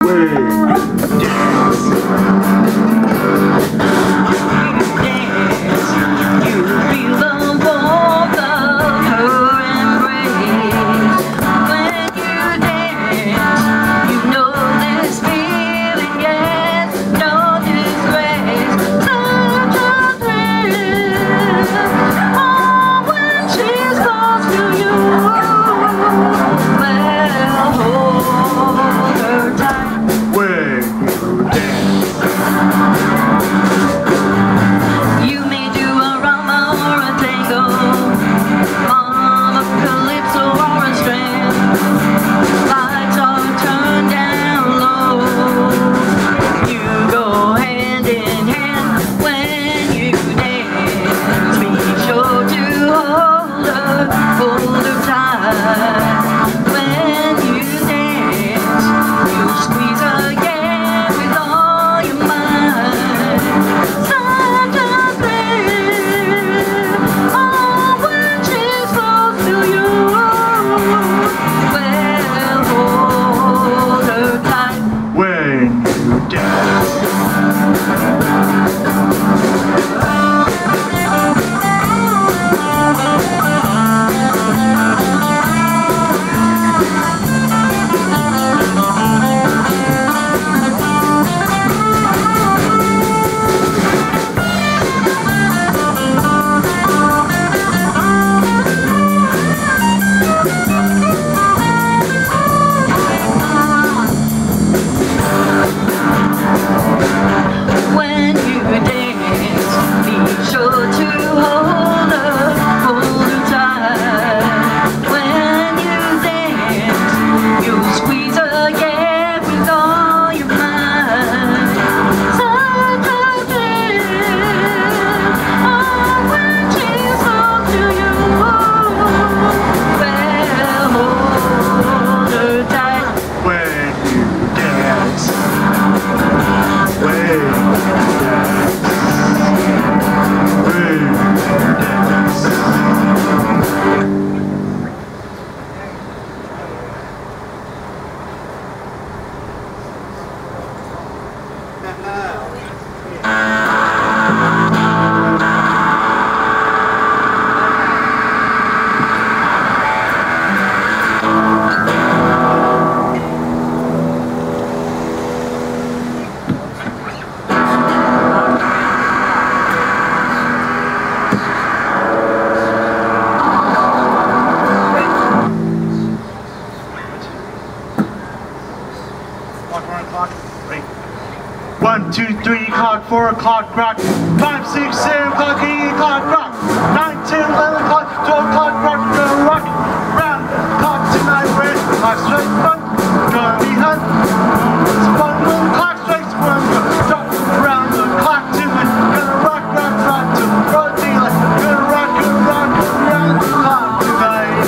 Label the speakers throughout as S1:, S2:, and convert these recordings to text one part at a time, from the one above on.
S1: 1, 2, 3 o'clock, 4 o'clock, rock. 5, 6, 7 o'clock, 8 o'clock, rock. 9, 10, 11 o'clock, 12 o'clock, rock. Gonna rock round the clock tonight. Where's the clock strikes fun? Gonna be fun. It's fun when the clock strikes one. Rock around the clock tonight. Gonna rock, rock, rock till broad daylight. Gonna rock around the clock tonight.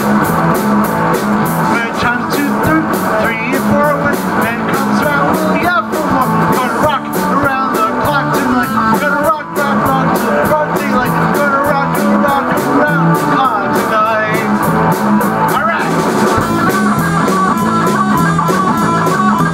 S1: We're trying to 2, 3, and 4 when man comes around. We'll be out for more. Gonna rock around the clock tonight. Gonna rock, rock, rock till broad daylight. Gonna rock around the clock tonight. All right.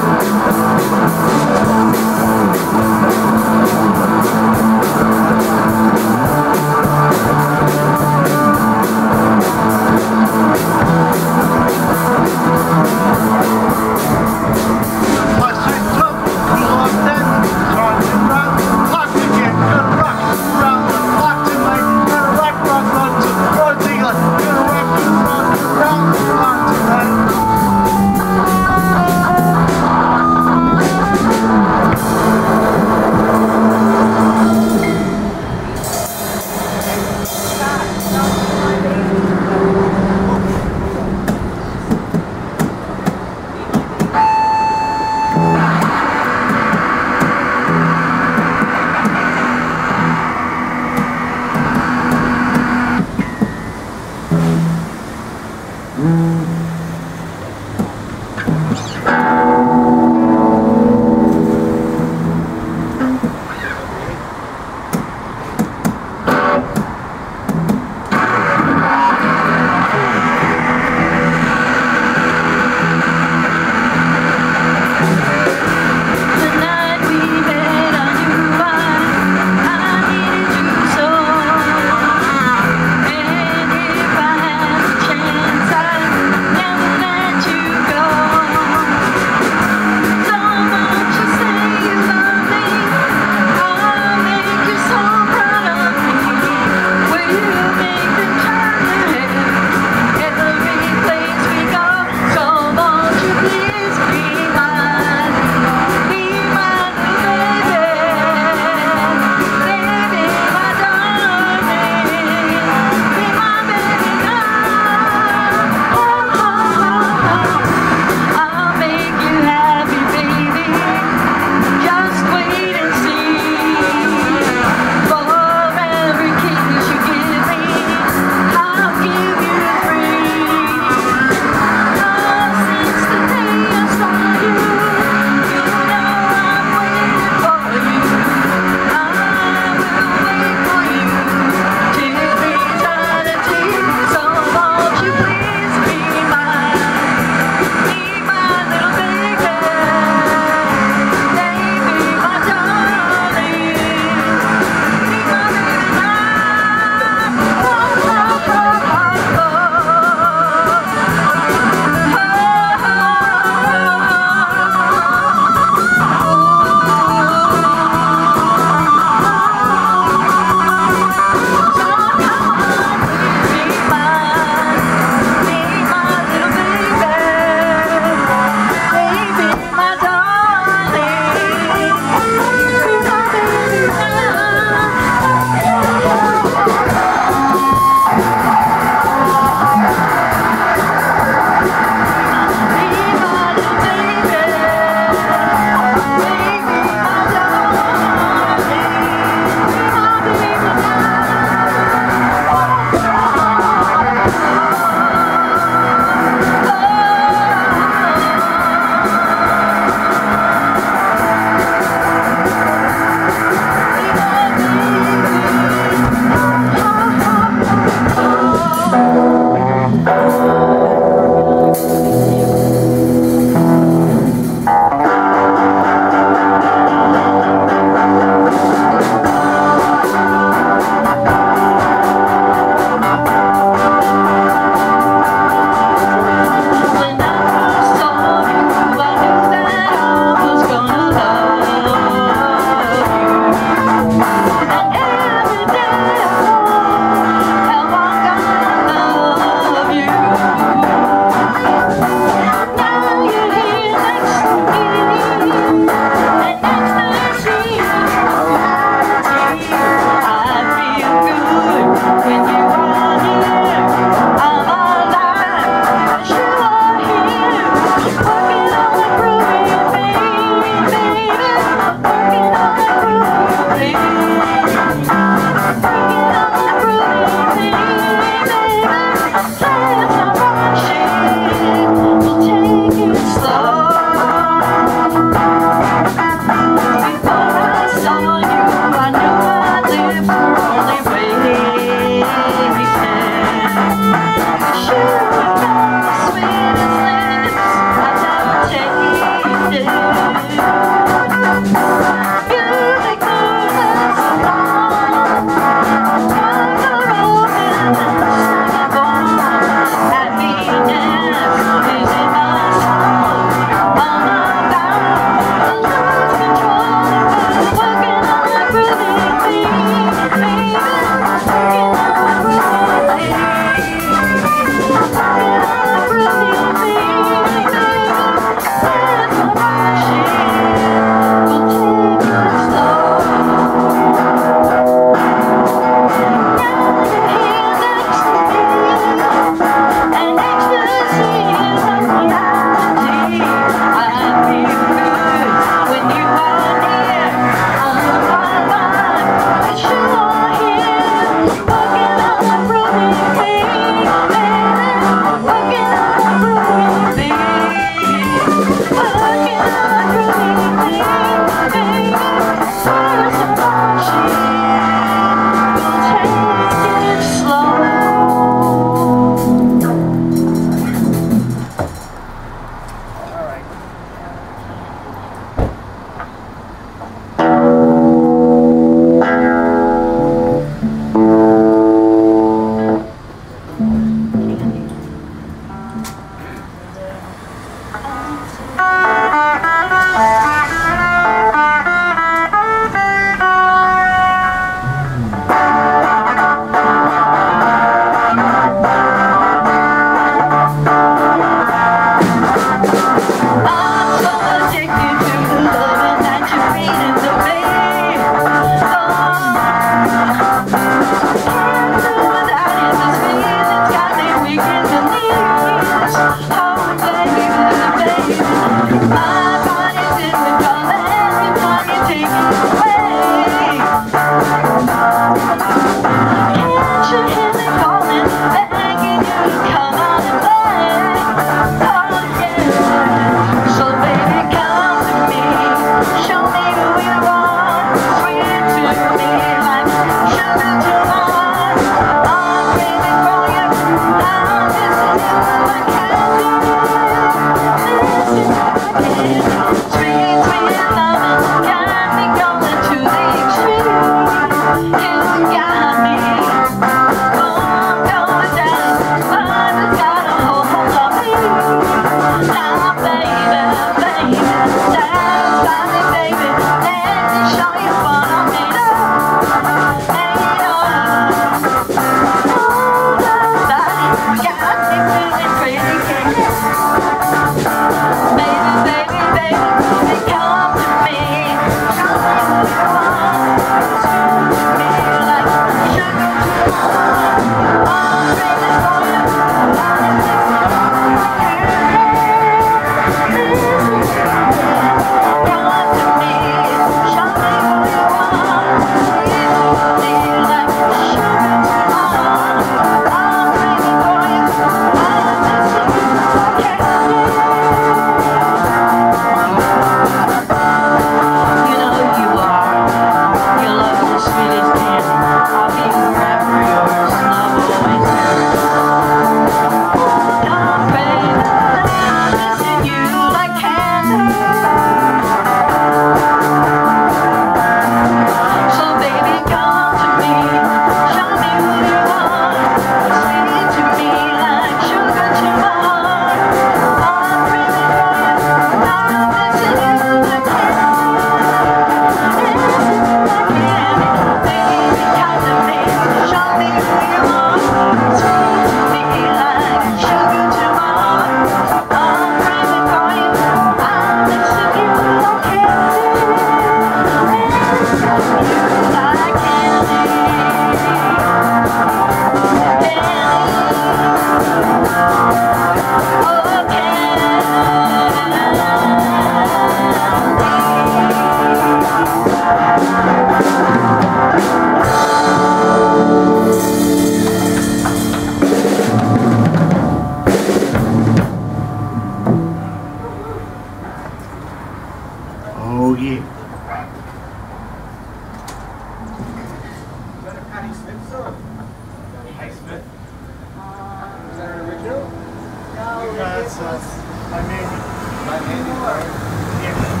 S1: it's my manual. My manual, right? Yeah.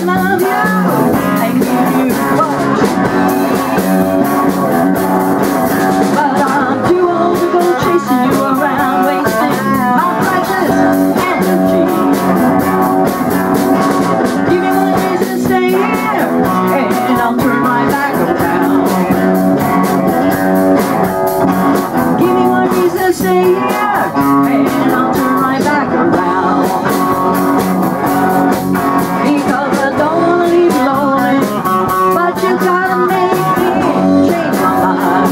S2: love you. I give you what you need. But I'm too old to go chasing you around, wasting my precious energy. Give me one reason to stay here, and I'll turn my back around. Give me one reason to stay here, and I'll turn my back around. Because I don't want to leave you lonely, but you gotta make me change my mind.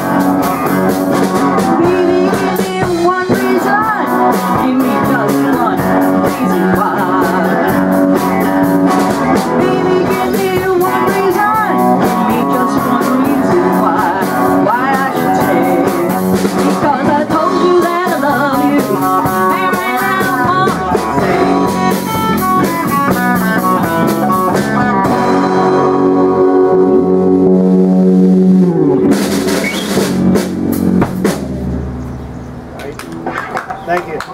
S2: Baby, give me one reason, give me just one reason why. Baby, give me one reason, give me just one reason why I should stay. Because I told you that I love you, and I want to stay.
S1: Thank you.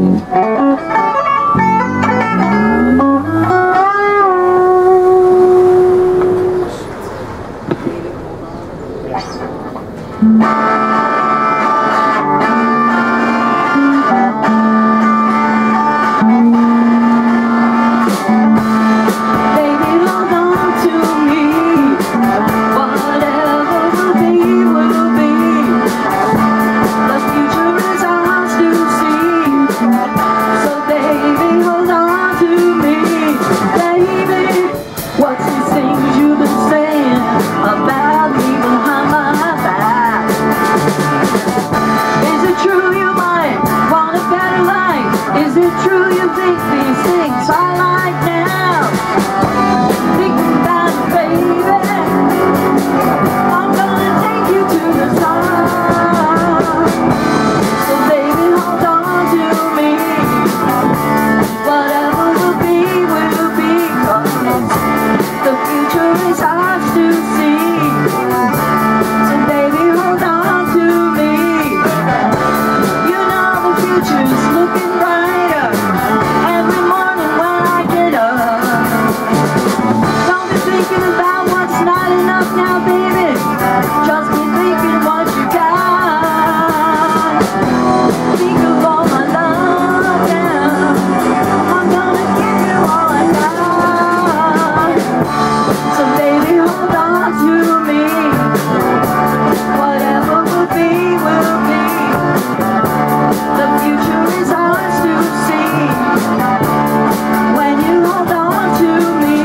S2: Is it true you think these things I like now? Think about it, baby. I'm gonna take you to the top. So baby, hold on to me. Whatever will be, cause the future is ours to see. So baby, hold on to me. You know the future's looking bright. Every morning when I get up, don't be thinking about what's not enough now, baby. Just be thinking what you got. Think of all my love now. I'm gonna give you all I got. So baby, hold on to me. Whatever will be, will be. The future is ours to see. When you hold on to me,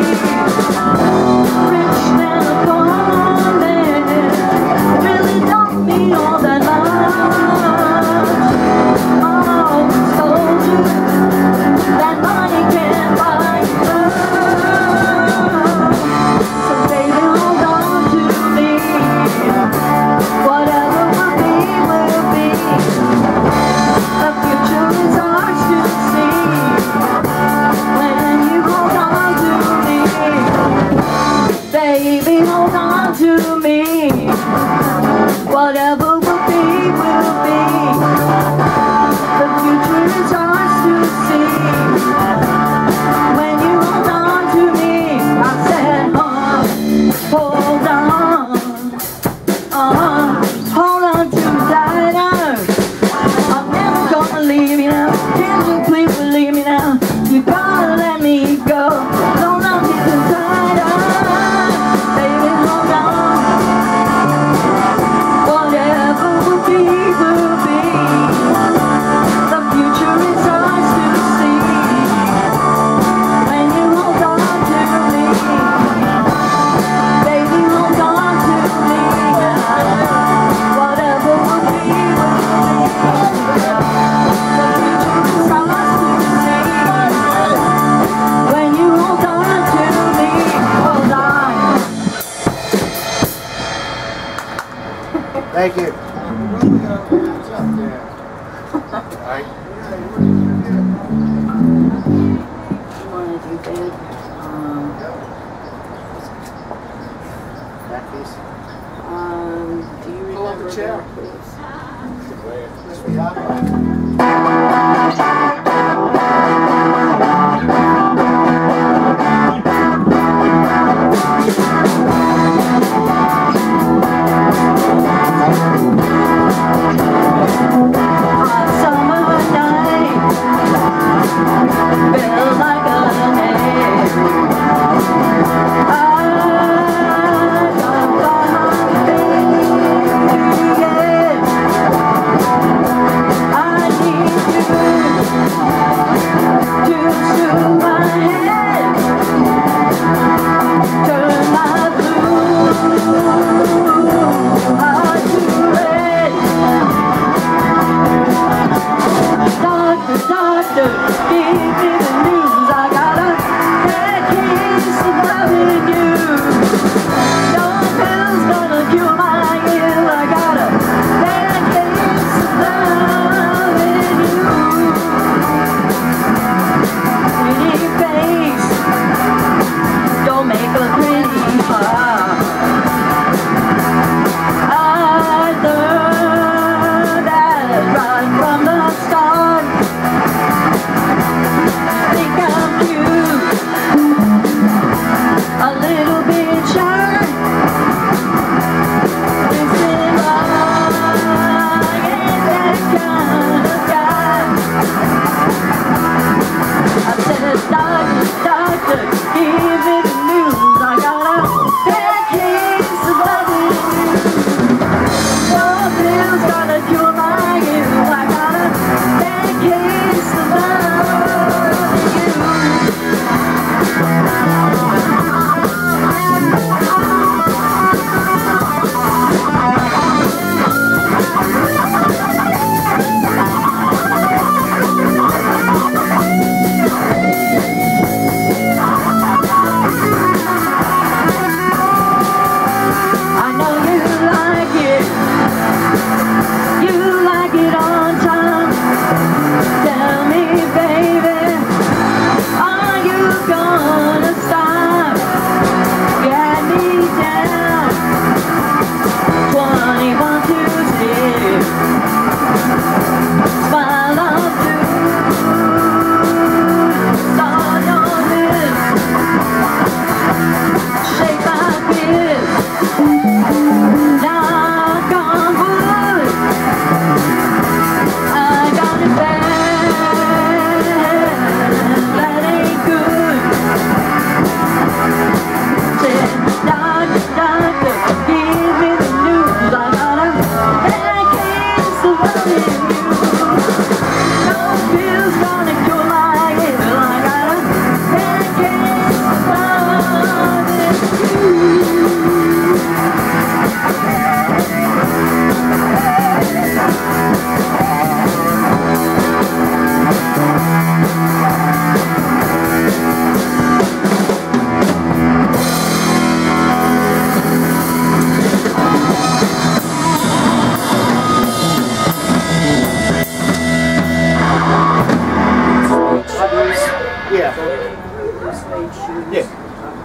S2: rich man or poor man, really don't mean all that much. I always told you that money can't buy you love. So baby, hold on to me. Whatever will be, will be. The future is ours to see. When you hold on to me, baby, hold on to me. Whatever will be, will be. The future is ours to see. When you hold on to me, I said, hold on to that earth. I'm never gonna leave you now. Can't you please believe me now? You gotta let me go. Don't let me inside. Baby, hold on. Whatever will be, will be. The future is ours to see. When you hold on to me, baby, hold on to me. Whatever will be, will be. The future is ours to see. When you hold on to me, hold on.
S1: Thank you. That piece.
S2: Do you remember the chair, please?
S1: Yes, we have.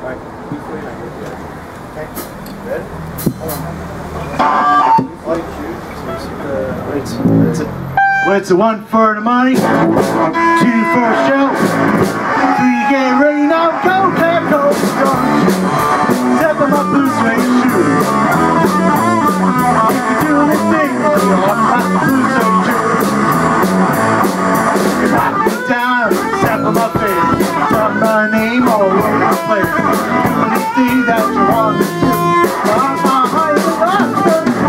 S1: Well, it's a 1 for the money, 2 for a show, 3 get ready now, go, can't go, step on my blue suede shoes. If you're doing this thing, you're on my blue suede shoes. You knock me down, step on my face, got my name all over the place. Anything that you want to do, I'm high in the rock,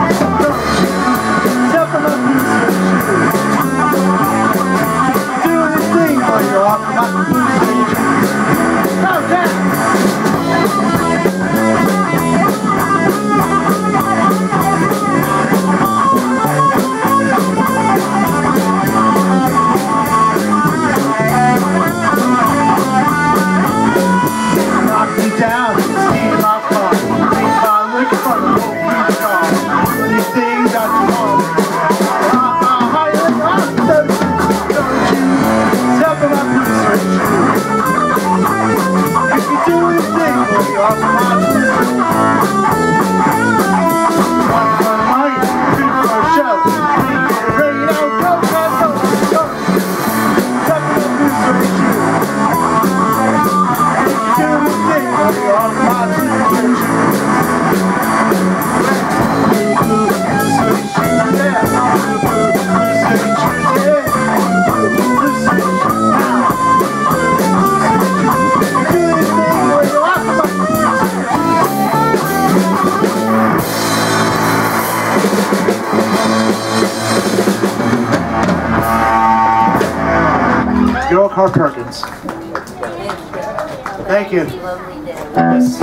S1: step on my blue suede shoes. You're off my blue suede shoes. Go down! Knock me down, steal my car, take my liquor from the whole blue car. Anything that you want, I'm higher than don't you step on my blue suede shoes. If you do anything, well, you're off my blue suede shoes. 1 for the money, 2 for a show, 3 get ready now, go, go, go, go. Step on my blue suede shoes. If you do anything, well, you're off my blue suede shoes. Blue suede shoes, yeah. Blue suede shoes, yeah. Blue suede shoes, now. If you do anything, well, you're off my blue suede shoes. Girl Carl Perkins. Thank you.
S2: Lovely day.
S1: Yes.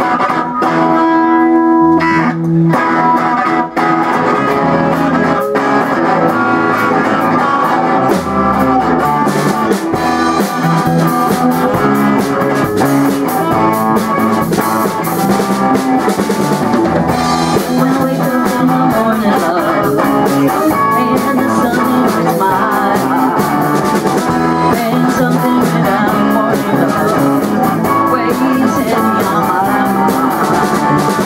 S2: When I wake up in the morning, and the sun is my eyes, and something that I'm warning of weighs heavy on my mind.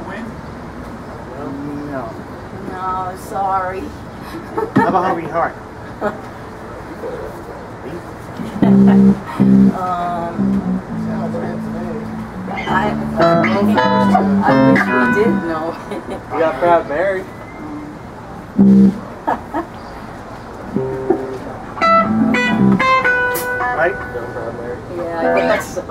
S1: win?
S2: No. No, sorry.
S1: How about Hungry Heart?
S2: I wish we did know.
S3: We got Proud Mary.
S1: Right?
S3: Proud Mary.
S2: Yeah, I guess so.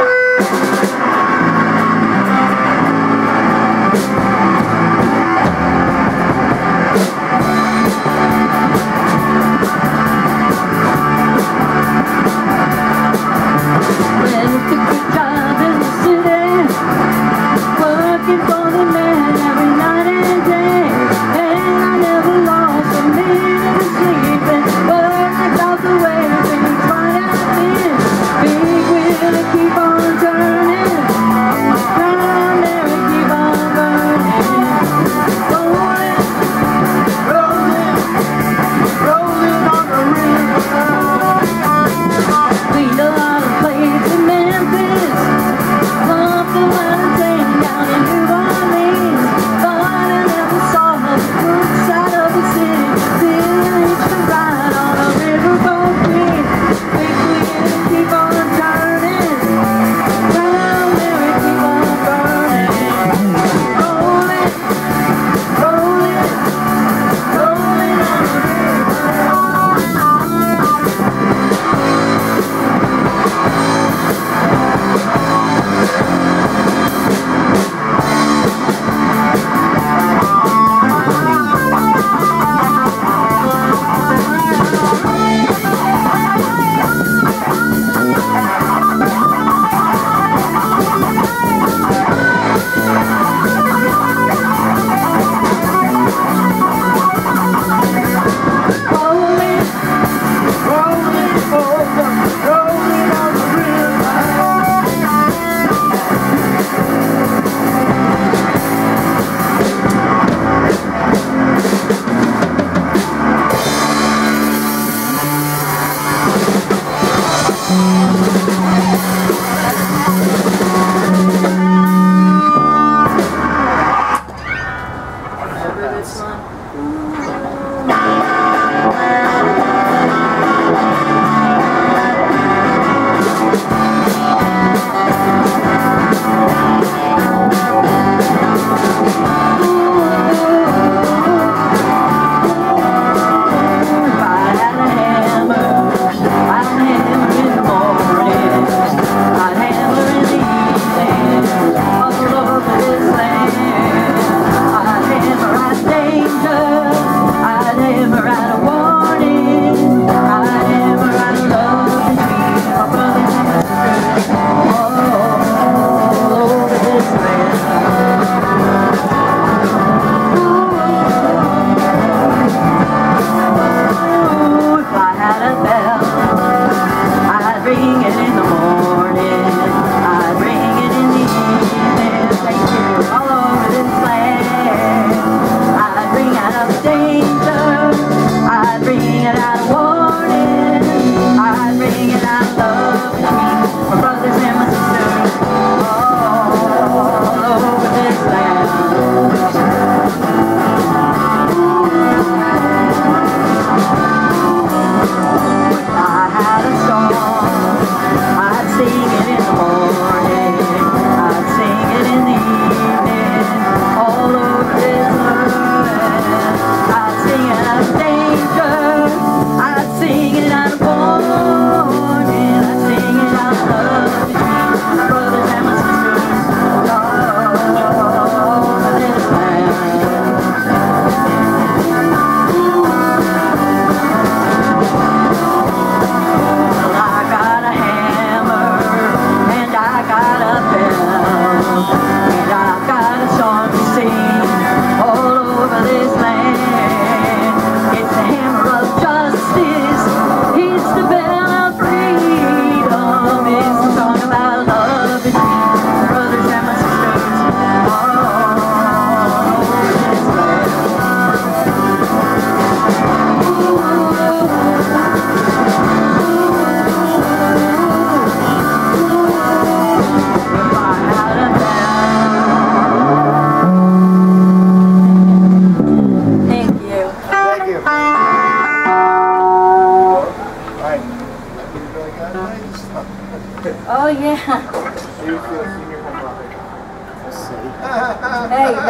S2: When you took your job in the city, working for the man every night and day, and I never lost a minute of sleeping, worked across the way, things right at the end. Big wheel keep on turning, round there and keep on burning, rolling, rolling, rolling on the river. We know how to play to Memphis, up the mountain down in New Orleans, but I never saw the good side of the city till it's the ride on a riverboat queen. Big wheel keep on turning, round there and keep on burning, rolling, rolling, rolling on the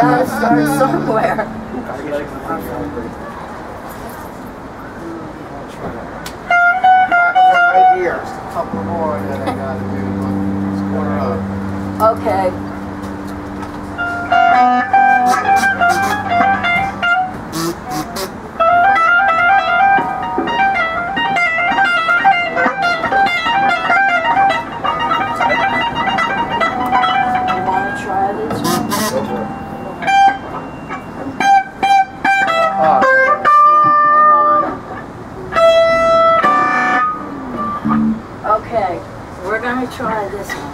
S2: gotta start somewhere.
S3: Right here, just a couple more that I gotta do. Square up.
S2: Okay. You wanna try this one?
S3: Ah,
S2: Hang on. Okay, we're gonna try this one.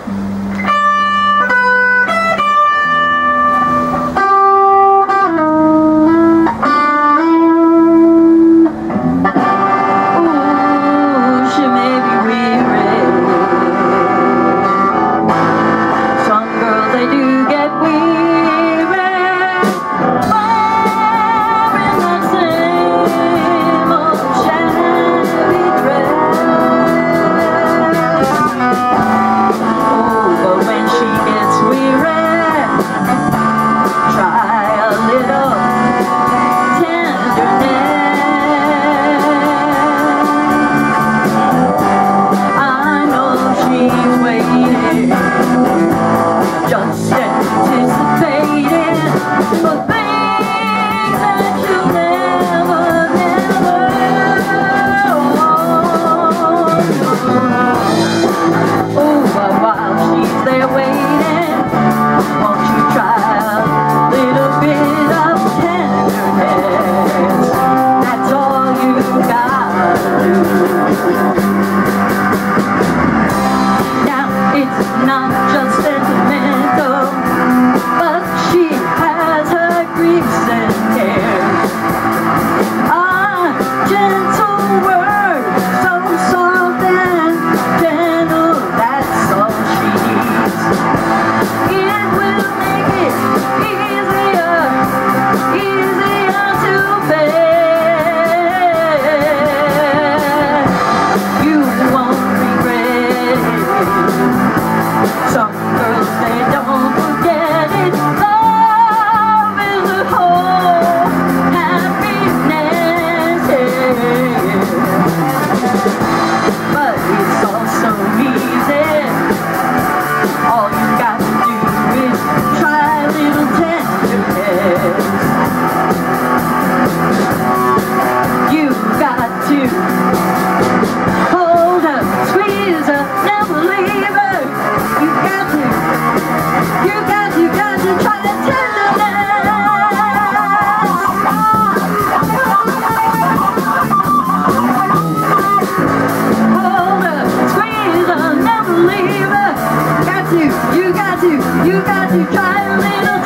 S2: You got to try a little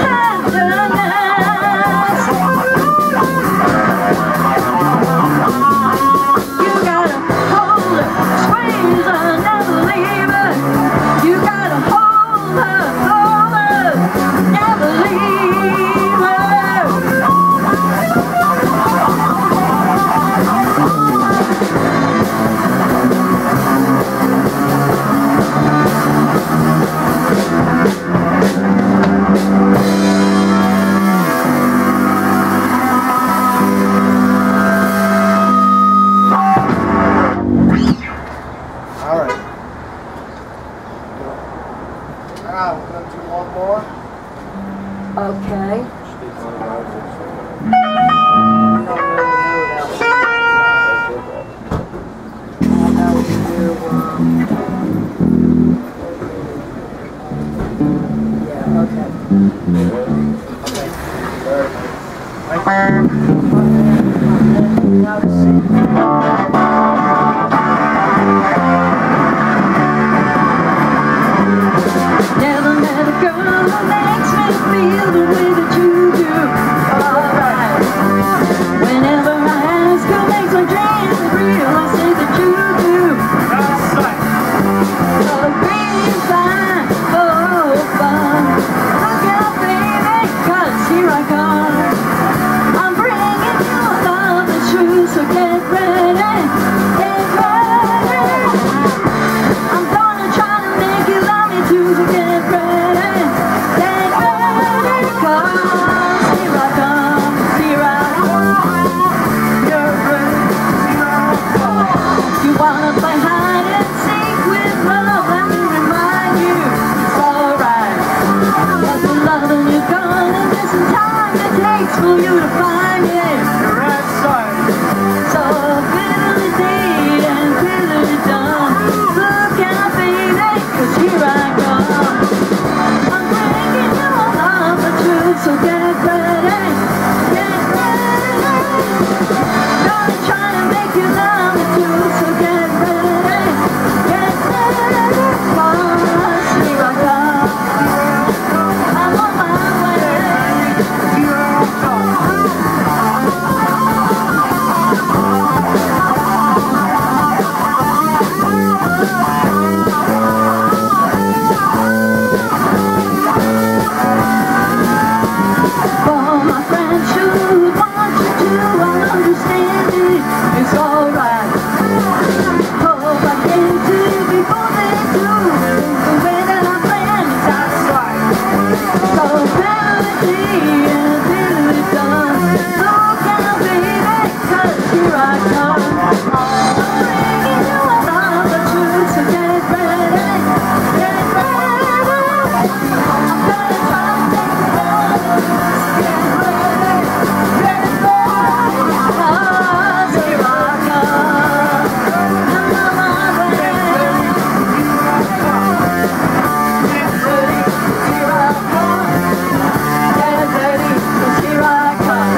S2: tenderness. You gotta hold her, squeeze her, never leave her. You gotta hold her, never leave her.
S3: We're going to do one more.
S2: Okay. Never met a girl who makes me feel the way that you do. Alright. Whenever I ask who makes my dreams real, I say that you do. So really fine, oh fun. Look out baby, 'cause here I come. I'm bringing you a love that's true, so get ready, get ready. I'm gonna try to make you love me too, so get ready, 'cause so get ready, get ready. Gonna try to make you love me too, so get ready, get ready. 'Cause here I come, I'm on my way. For my friends who want you to understand it, it's alright. Hope I came to you before they do. The way that I planned it, that's right. So apparently it really done. Look out, baby, 'cause here I come. Bringing you another truth, so get ready, get ready. I'm gonna try to take you on. Get ready, get ready. 'Cause here I come. I'm on my way. Get ready, 'cause here I come. Get ready, 'cause here I come.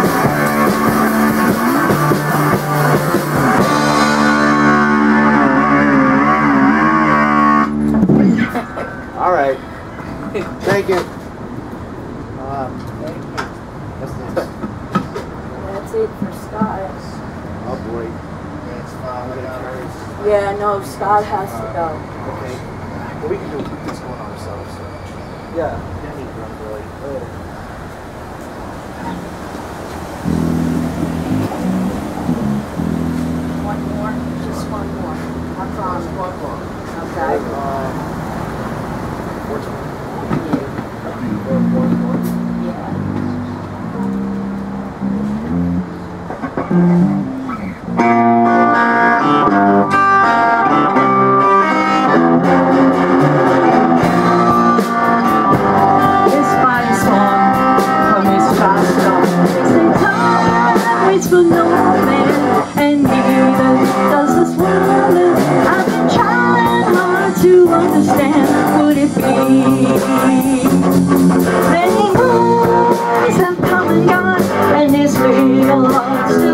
S3: All right. Thank you. That's nice.
S2: That's it for Scott.
S3: Oh boy. That's fine.
S2: Yeah, no, Scott has to go.
S3: Okay. Well, we can do this one ourselves. So. Yeah. Yeah, need to run really.
S2: One more, just one more. I promise.
S3: One more.
S2: Okay.
S3: Which one?
S2: Yeah. This my song from his past life. They say time waits for no man, and neither does this woman. I've been trying hard to understand, would it be? Many moons have come and gone, and this little heart's